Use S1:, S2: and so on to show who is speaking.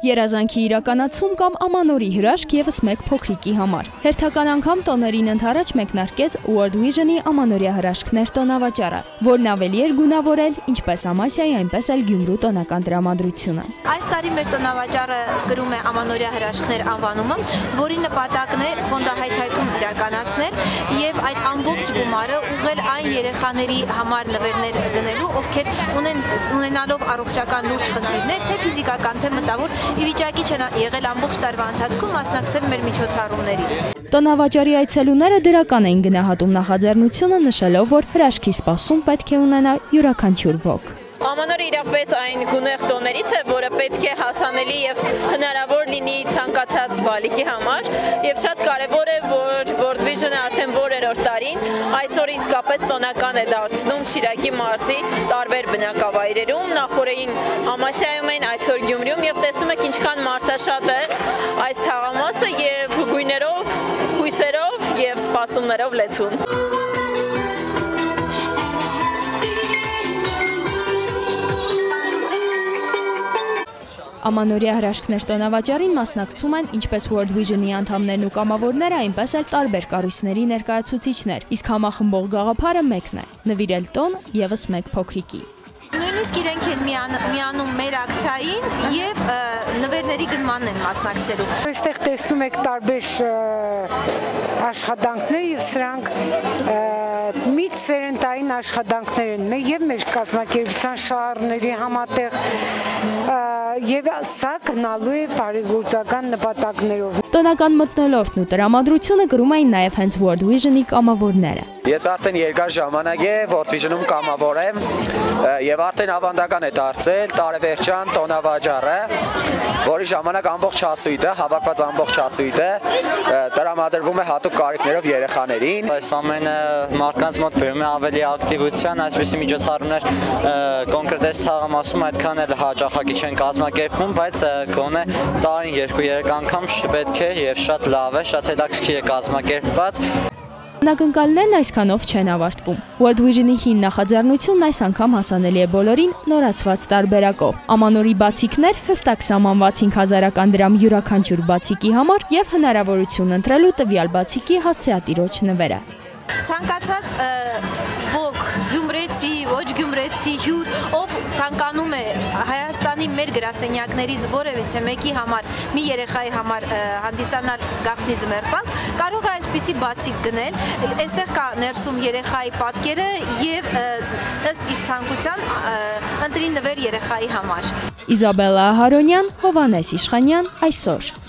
S1: Երազանքի իրականացում կամ ամանորի հրաշք եւս մեկ փոքրիկի համար։ Հերթական անգամ տոներին ընթരാճ մեկնարկեց World Vision-ի ամանորյա հրաշքներ տոնավաճառը, որն ավելի էր գունավորել ինչպես Ամասիայի, այնպես էլ Գյումրու տոնական տրամադրությունը։
S2: Այս տարի մեր տոնավաճառը կրում է ամանորյա հրաշքներ անվանումը, որի նպատակն է ֆոնդահայթայթում իրականացնել եւ այդ ամբողջ գումարը ուղղել այն երեխաների համար նվերներ գնելու, ովքեր ունենալով առողջական լուրջ խնդիրներ, թե ֆիզիկական, թե մտավոր ի վիճակի չեն եղել ամբողջ տարվա ընթացքում մասնակցել մեր միջոցառումներին։
S1: Տոնավաճառի այցելուները դրական էին գնահատում նախաձեռնությունը, նշելով, որ հրաշքի սպասում պետք է ունենա յուրաքանչյուր ոք։
S3: Ամանորը իրապես այն գունեղ տոներից է, որը պետք է հասանելի եւ հնարավոր լինի ցանկացած բալիկի համար, եւ շատ կարեւոր է, որ World Vision-ը արդեն որերորդ տարին այսօր իսկապես տոնական է դարձնում Շիրակի մարզի տարբեր բնակավայրերում, նախորդին Ամասիայում են, այսօր Գյումրիում, եւ տեսնում եք ինչքան մարդաշատ է այս թաղամասը եւ գույներով, հույսերով եւ սպասումներով լեցուն։
S1: Ամանորյա հրաշքներ տոնավաճառին մասնակցում են ինչպես World Vision-ի անդամներն ու կամավորները, այնպես էլ տարբեր կառույցների ներկայացուցիչներ, իսկ համախմբող գաղափարը մեկն է՝ նվիրել տոն եւս մեկ փոքրիկի։
S2: Նույնիսկ իրենք են միանում մեր ակցիային եւ նվերների գնմանն են մասնակցելու։
S4: Այստեղ տեսնում եք տարբեր աշխատանքներ եւ սրանք միջ սերնդային աշխատանքներ են եւ մեր կազմակերպության շահառուների համատեղ եւ սա գնալու է բարեգործական նպատակներով։
S1: Տոնական մթնոլորտն ու տրամադրությունը կրում էին նաեւ հենց World Vision-ի կամավորները։
S5: Ես արդեն երկար ժամանակ է World Vision-ում կամավոր եմ եւ արդեն ավանդական է դարձել տարեվերջյան տոնավաճառը, որի ժամանակ ամբողջ հասույթը, հավաքված ամբողջ հասույթը տրամադրվում է հատուկ կարիքներով երեխաներին։
S6: Այս ամենը մարդկանց մոտ բերում է ավելի ակտիվության, այսպիսի միջոցառումներ կոնկրետ այս թաղամասում այդքան էլ հաճախակի չեն կազմակերպվում, բայց գոնե տարին 2-3 անգամ պետք է եւ շատ լավ է, շատ հետաքրքիր է կազմակերպված։
S1: Անակնկալներն այսքանով չեն ավարտվում։ World Vision-ի հին նախաձեռնությունն այս անգամ հասանելի է բոլորին նորացված տարբերակով։ Ամանորի բացիկներ հստակ սահմանված 5000 դրամ յուրաքանչյուր բացիկի համար եւ հնարավորություն ընտրելու տվյալ բացիկի հասցեատիրոջ նվերը։
S2: Ցանկացած ոք գյումրեցի, ոչ գյումրեցի հյուր, ով ցանկանում է Հայաստանի մեր գրասենյակներից որևիցե մեկի համար, մի երեխայի համար հանդիսանալ գաղտնի ձմեռբալ, կարող է այսպիսի բացիկ գնել, այստեղ կա ներսում երեխայի պատկերը եւ ըստ իր ցանկության ընտրի նվեր երեխայի համար։
S1: Իզաբելլա Ահարոնյան, Հովհաննես Իշխանյան, այսօր։